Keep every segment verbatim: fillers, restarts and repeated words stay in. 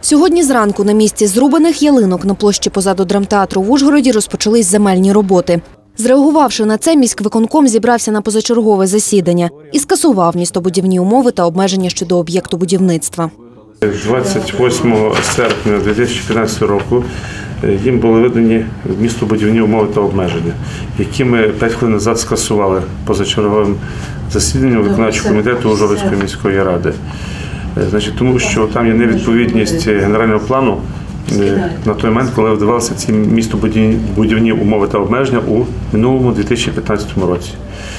Сьогодні зранку на місці зрубаних ялинок на площі позаду драмтеатру в Ужгороді розпочались земельні роботи. Зреагувавши на це, міськвиконком зібрався на позачергове засідання і скасував містобудівні умови та обмеження щодо об'єкту будівництва. двадцять восьмого серпня дві тисячі п'ятнадцятого року їм були видані містобудівні умови та обмеження, які ми п'ять хвилин назад скасували позачерговим засіданням виконавчого комітету Ужгородської міської ради. Значить, тому що там є невідповідність генерального плану на той момент, коли вдавалися ці містобудівні умови та обмеження у минулому дві тисячі п'ятнадцятому році.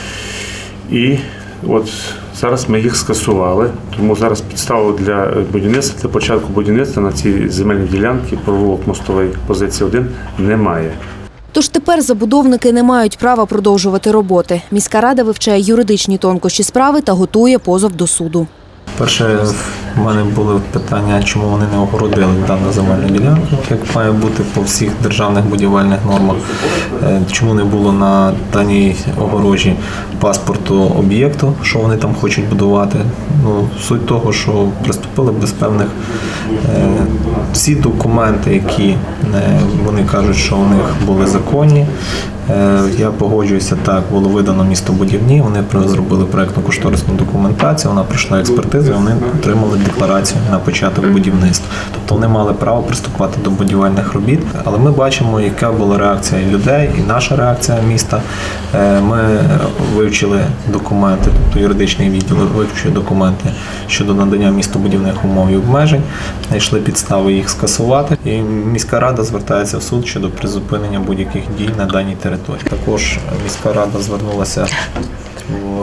І от зараз ми їх скасували, тому зараз підставу для будівництва, для початку будівництва на цій земельній ділянці провулок Мостовий, позиція один, немає. Тож тепер забудовники не мають права продовжувати роботи. Міська рада вивчає юридичні тонкощі справи та готує позов до суду. Перше, в мене були питання, чому вони не огородили дану земельну ділянку, як має бути по всіх державних будівельних нормах, чому не було на даній огорожі паспорту об'єкту, що вони там хочуть будувати. Ну, суть того, що приступили без певних е, всі документи, які е, вони кажуть, що у них були законні. Я погоджуюся, так, було видано містобудівні, вони зробили проєктно-кошторисну документацію, вона пройшла експертизу, вони отримали декларацію на початок будівництва. Тобто вони мали право приступати до будівельних робіт, але ми бачимо, яка була реакція людей і наша реакція міста. Ми вивчили документи, тобто юридичний відділ вивчив документи щодо надання містобудівних умов і обмежень, знайшли підстави їх скасувати, і міська рада звертається в суд щодо призупинення будь-яких дій на даній території. Також міська рада звернулася в,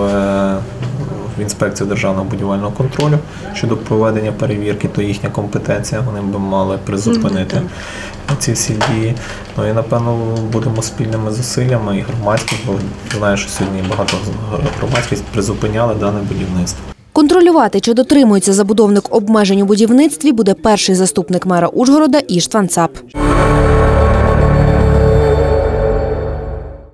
в інспекцію державного будівельного контролю щодо проведення перевірки, то їхня компетенція, вони б мали призупинити ці всі дії. Ну і, напевно, будемо спільними зусиллями і громадськість, бо знаю, що сьогодні багато громадськість призупиняли дане будівництво. Контролювати, чи дотримується забудовник обмежень у будівництві, буде перший заступник мера Ужгорода Іштван Цап.